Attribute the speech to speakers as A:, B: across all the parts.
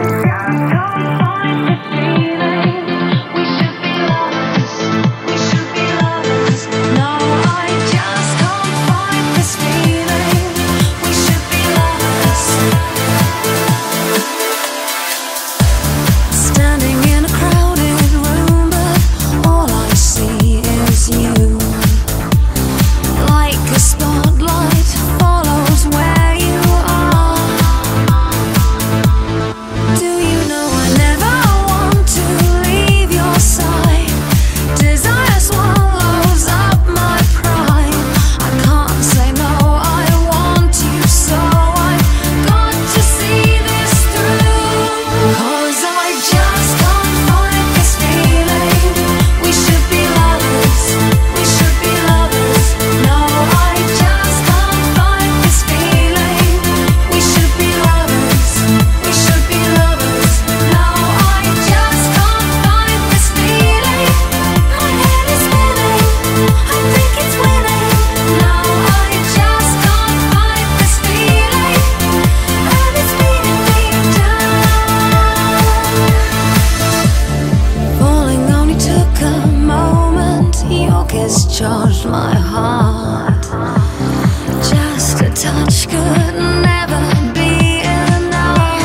A: Charged my heart. Just a touch could never be enough.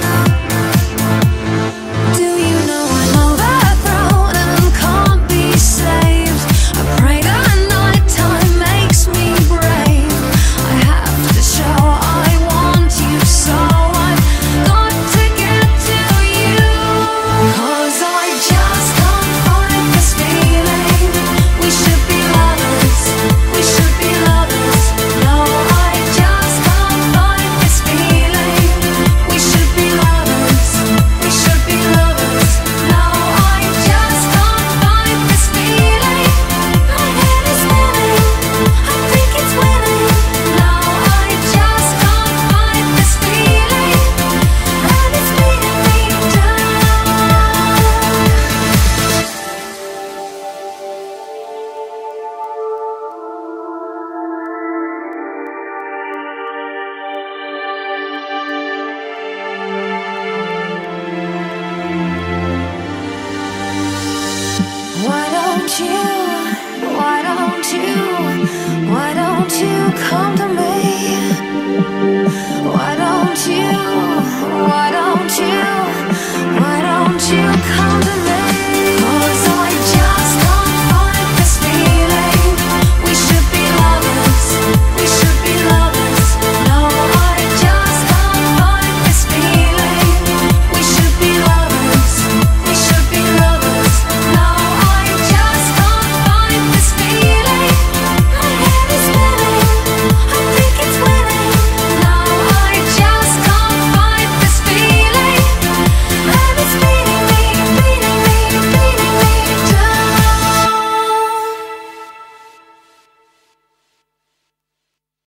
A: Do you know I'm overthrown and can't be saved? I pray that nighttime makes me brave. I have to show I want you, so I've got to get to you. 'Cause I just can't fight this feeling. We should be lovers, we should be lovers. No, I just can't fight this feeling. We should be lovers, we should be lovers. No, I just can't fight this feeling. My head is spinning, I think it's winning. No, I just can't fight this feeling, and it's beating me down. Why don't you come to me? Why don't you, why don't